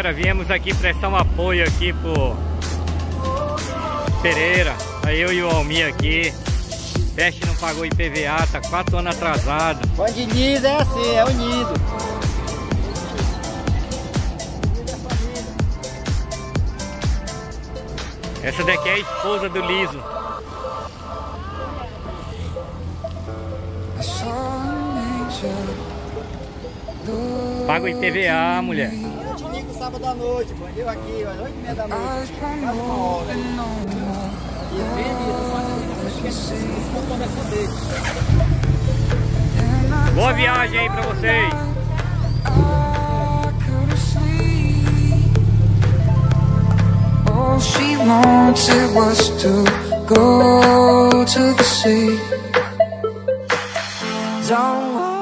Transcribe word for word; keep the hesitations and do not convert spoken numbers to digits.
galera, viemos aqui prestar um apoio aqui pro Pereira. Aí eu e o Almir aqui. Peste não pagou I P V A, tá quatro anos atrasado. Quando unido é assim, é unido. Essa daqui é a esposa do Liso. Paga o I P V A, mulher. Eu te ligo sábado à noite, quando eu aqui, às oito e meia da noite. Quase uma hora. Boa viagem aí pra vocês. All she wanted was to go to the sea. Don't